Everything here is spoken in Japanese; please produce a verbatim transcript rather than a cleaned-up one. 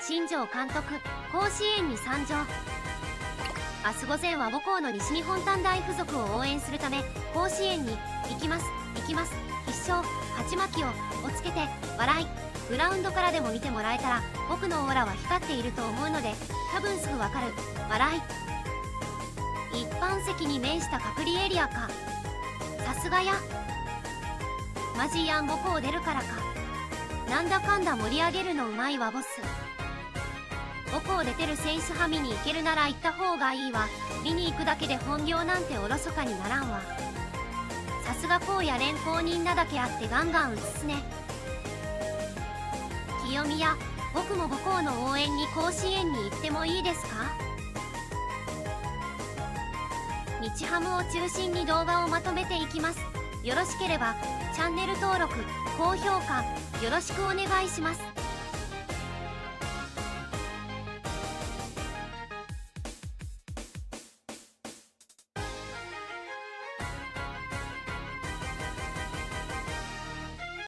新庄監督甲子園に参上。明日午前は母校の西日本短大附属を応援するため甲子園に行きます行きます。必勝鉢巻きををつけて笑い。グラウンドからでも見てもらえたら僕のオーラは光っていると思うので多分すぐわかる笑い。一般席に面した隔離エリアか。さすがや。マジやん母校出るからか。なんだかんだ盛り上げるのうまいわボス。母校出てる選手は見に行けるなら行った方がいいわ。見に行くだけで本業なんておろそかにならんわ。さすがこうや連公認なだけあってガンガン映すね。清宮、僕も母校の応援に甲子園に行ってもいいですか？日ハムを中心に動画をまとめていきます。よろしければチャンネル登録、高評価よろしくお願いします。